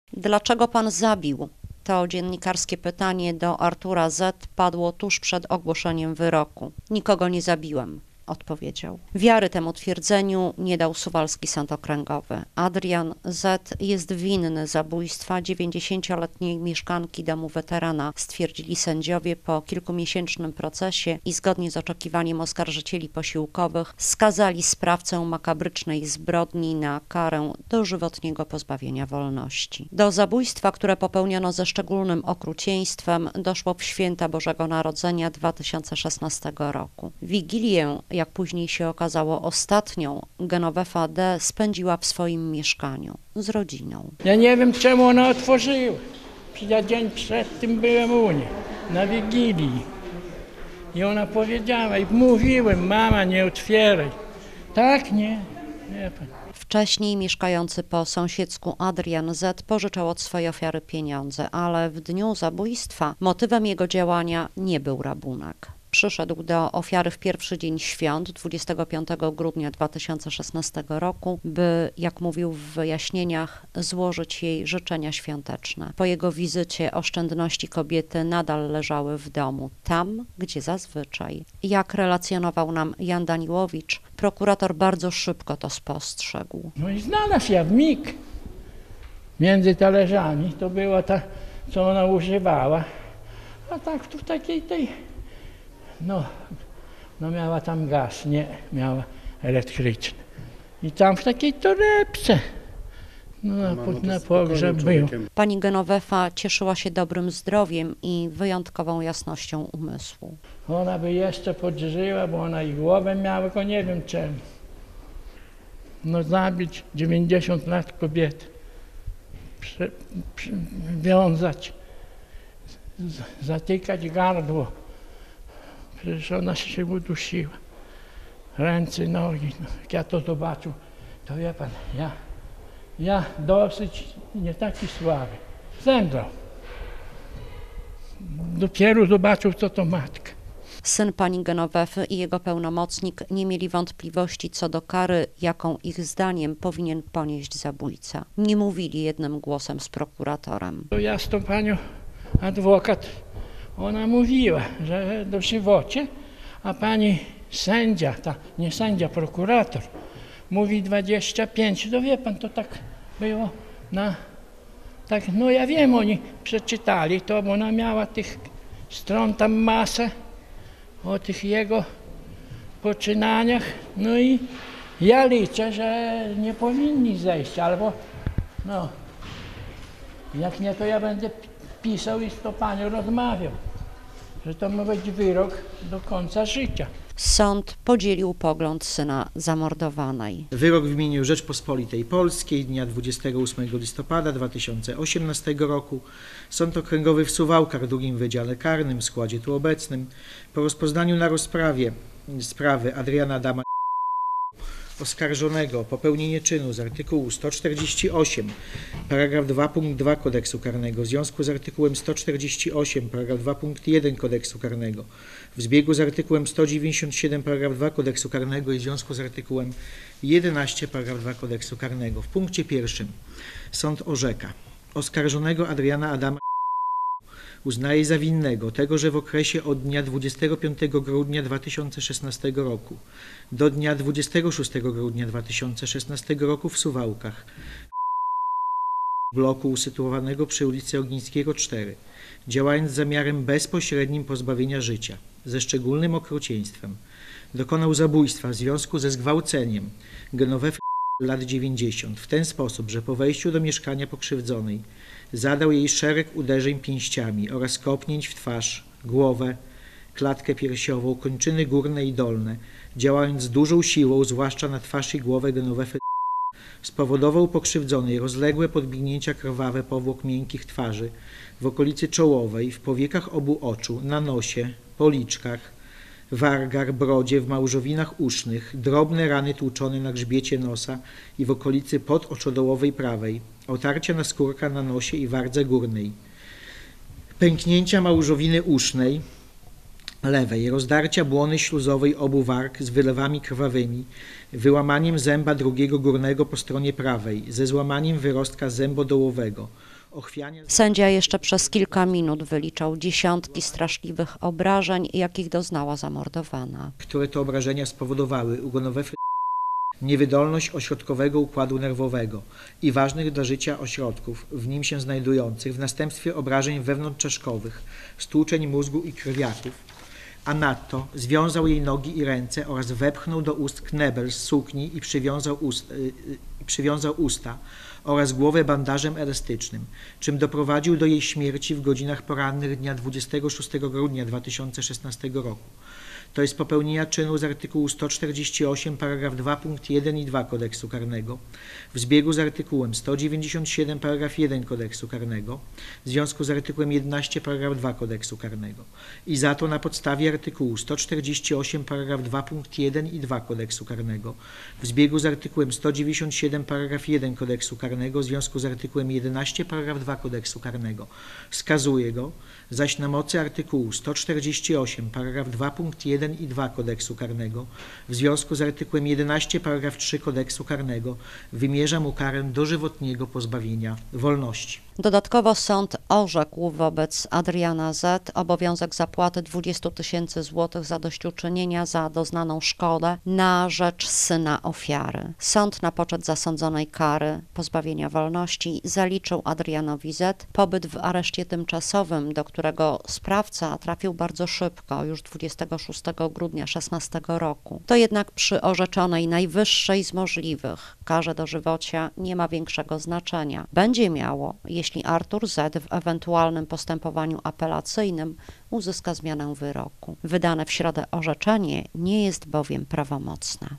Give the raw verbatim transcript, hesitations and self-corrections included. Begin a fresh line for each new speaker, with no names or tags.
Dlaczego pan zabił? To dziennikarskie pytanie do Artura Z. padło tuż przed ogłoszeniem wyroku. Nikogo nie zabiłem, odpowiedział. Wiary temu twierdzeniu nie dał Suwalski Sąd Okręgowy. Adrian Z. jest winny zabójstwa dziewięćdziesięcioletniej mieszkanki domu weterana, stwierdzili sędziowie po kilkumiesięcznym procesie i zgodnie z oczekiwaniem oskarżycieli posiłkowych skazali sprawcę makabrycznej zbrodni na karę dożywotniego pozbawienia wolności. Do zabójstwa, które popełniono ze szczególnym okrucieństwem, doszło w święta Bożego Narodzenia dwa tysiące szesnastego roku. Wigilię, jak później się okazało, ostatnią Genovefa D. spędziła w swoim mieszkaniu z rodziną.
Ja nie wiem, czemu ona otworzyła. Ja dzień przed tym byłem u niej, na Wigilii. I ona powiedziała, i mówiłem, mama, nie otwieraj. Tak, nie, nie pan.
Wcześniej mieszkający po sąsiedzku Adrian Z. pożyczał od swojej ofiary pieniądze, ale w dniu zabójstwa motywem jego działania nie był rabunek. Przyszedł do ofiary w pierwszy dzień świąt, dwudziestego piątego grudnia dwa tysiące szesnastego roku, by, jak mówił w wyjaśnieniach, złożyć jej życzenia świąteczne. Po jego wizycie oszczędności kobiety nadal leżały w domu, tam, gdzie zazwyczaj. Jak relacjonował nam Jan Daniłowicz, prokurator bardzo szybko to spostrzegł.
No i znalazł ja w mig. Między talerzami to była ta, co ona używała, a tak tu w takiej tej... No, no miała tam gaz, nie, miała elektryczny. I tam w takiej torebce, no na,
Mamo,
na pogrzeb był.
Pani Genovefa cieszyła się dobrym zdrowiem i wyjątkową jasnością umysłu.
Ona by jeszcze podżyła, bo ona i głowę miała, tylko nie wiem czemu. No zabić dziewięćdziesiąt lat kobiety, Prze, prze, wiązać, z, zatykać gardło. Przecież ona się udusiła. Ręce, nogi. No, jak ja to zobaczył, to wie pan, ja, ja dosyć nie taki słaby. Zemdlał. Dopiero zobaczył, co to matka.
Syn pani Genowefy i jego pełnomocnik nie mieli wątpliwości co do kary, jaką ich zdaniem powinien ponieść zabójca. Nie mówili jednym głosem z prokuratorem.
To ja z tą panią adwokat, ona mówiła, że dożywocie, a pani sędzia, ta, nie sędzia, prokurator, mówi dwadzieścia pięć. To wie pan, to tak było na... Tak, no ja wiem, oni przeczytali to, bo ona miała tych stron tam masę o tych jego poczynaniach. No i ja liczę, że nie powinni zejść, albo no, jak nie, to ja będę pisał i z tą panią rozmawiał, że to ma być wyrok do końca życia.
Sąd podzielił pogląd syna zamordowanej.
Wyrok w imieniu Rzeczpospolitej Polskiej dnia dwudziestego ósmego listopada dwa tysiące osiemnastego roku Sąd Okręgowy w Suwałkach, drugim Wydziale Karnym w składzie tu obecnym, po rozpoznaniu na rozprawie sprawy Adriana Adama oskarżonego o popełnienie czynu z artykułu sto czterdzieści osiem, paragraf dwa punkt dwa Kodeksu Karnego w związku z artykułem sto czterdzieści osiem, paragraf dwa punkt jeden Kodeksu Karnego, w zbiegu z artykułem sto dziewięćdziesiąt siedem, paragraf dwa Kodeksu Karnego i w związku z artykułem jedenaście, paragraf dwa Kodeksu Karnego. W punkcie pierwszym sąd orzeka: oskarżonego Adriana Adama uznaje za winnego tego, że w okresie od dnia dwudziestego piątego grudnia dwa tysiące szesnastego roku do dnia dwudziestego szóstego grudnia dwa tysiące szesnastego roku w Suwałkach, bloku usytuowanego przy ulicy Ogińskiego cztery, działając z zamiarem bezpośrednim pozbawienia życia, ze szczególnym okrucieństwem, dokonał zabójstwa w związku ze zgwałceniem Genowefy lat dziewięćdziesiąt w ten sposób, że po wejściu do mieszkania pokrzywdzonej zadał jej szereg uderzeń pięściami oraz kopnięć w twarz, głowę, klatkę piersiową, kończyny górne i dolne, działając z dużą siłą, zwłaszcza na twarz i głowę Genowefy, spowodował pokrzywdzonej rozległe podbinięcia krwawe powłok miękkich twarzy w okolicy czołowej, w powiekach obu oczu, na nosie, policzkach, wargach, brodzie, w małżowinach usznych, drobne rany tłuczone na grzbiecie nosa i w okolicy podoczodołowej prawej, otarcia naskórka na nosie i wardze górnej, pęknięcia małżowiny usznej lewej, rozdarcia błony śluzowej obu warg z wylewami krwawymi, wyłamaniem zęba drugiego górnego po stronie prawej, ze złamaniem wyrostka zębodołowego, ochwiania...
Sędzia jeszcze przez kilka minut wyliczał dziesiątki straszliwych obrażeń, jakich doznała zamordowana.
które to obrażenia spowodowały u Gonowefry niewydolność ośrodkowego układu nerwowego i ważnych dla życia ośrodków w nim się znajdujących w następstwie obrażeń wewnątrzczaszkowych, stłuczeń mózgu i krwiaków, a nadto związał jej nogi i ręce oraz wepchnął do ust knebel z sukni i przywiązał, ust, y, y, przywiązał usta oraz głowę bandażem elastycznym, czym doprowadził do jej śmierci w godzinach porannych dnia dwudziestego szóstego grudnia dwa tysiące szesnastego roku. To jest popełnienia czynu z artykułu sto czterdzieści osiem paragraf dwa punkt jeden i dwa Kodeksu Karnego w zbiegu z artykułem sto dziewięćdziesiąt siedem paragraf jeden Kodeksu Karnego w związku z artykułem jedenaście paragraf dwa Kodeksu Karnego i za to na podstawie artykułu sto czterdzieści osiem paragraf dwa punkt jeden i dwa Kodeksu Karnego w zbiegu z artykułem sto dziewięćdziesiąt siedem paragraf jeden Kodeksu Karnego w związku z artykułem jedenaście paragraf dwa Kodeksu Karnego skazuje go, zaś na mocy artykułu sto czterdzieści osiem paragraf dwa punkt jeden i dwa Kodeksu Karnego w związku z artykułem jedenaście paragraf trzy Kodeksu Karnego wymierza mu karę dożywotniego pozbawienia wolności.
Dodatkowo sąd orzekł wobec Adriana Z. obowiązek zapłaty dwadzieścia tysięcy złotych zadośćuczynienia za doznaną szkodę na rzecz syna ofiary. Sąd na poczet zasądzonej kary pozbawienia wolności zaliczył Adrianowi Z. pobyt w areszcie tymczasowym, do którego sprawca trafił bardzo szybko, już dwudziestego szóstego grudnia szesnastego roku. To jednak przy orzeczonej najwyższej z możliwych karze dożywocia nie ma większego znaczenia. Będzie miało, jeśli jeśli Artur Z. w ewentualnym postępowaniu apelacyjnym uzyska zmianę wyroku. Wydane w środę orzeczenie nie jest bowiem prawomocne.